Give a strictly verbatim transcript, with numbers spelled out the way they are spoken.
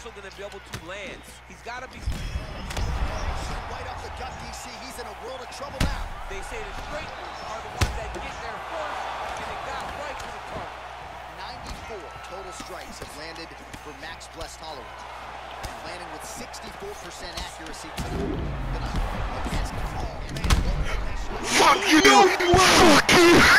also going to be able to land. He's got to be... Right up the gut, D C. He's in a world of trouble now. They say the straighteners are the ones that get there first, and they got right to the target. ninety-four total strikes have landed for Max Blessed Holloway. Landing with sixty-four percent accuracy tonight. Fuck you! Fuck you!